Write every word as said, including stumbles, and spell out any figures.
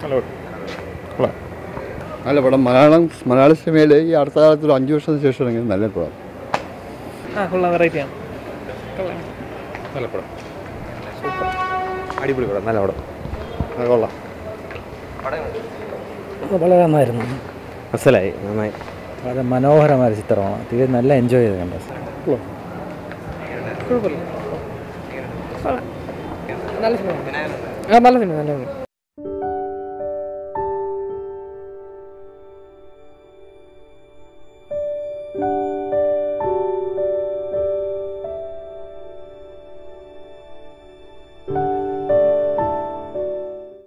നല്ല പടം. മലയാളം മലയാള സിനിമയിൽ ഈ അടുത്ത കാലത്ത് ഒരു അഞ്ച് വർഷത്തിന് ശേഷം ഇറങ്ങിയത് നല്ല പടം. ആ കൊള്ളാം, വെറൈറ്റിയാണ്. നല്ല പടം, അടിപൊളി പടം, നല്ല പടം, കൊള്ളാം. വളരെ നന്നായിരുന്നു, മനസ്സിലായി, നന്നായി. വളരെ മനോഹരമായ ചിത്രമാണ്. തീരെ നല്ല എൻജോയ് ചെയ്ത് കണ്ടത്. കുഴപ്പമില്ല, നല്ല സിനിമ. ആ നല്ല സിനിമ, നല്ല സിനിമ.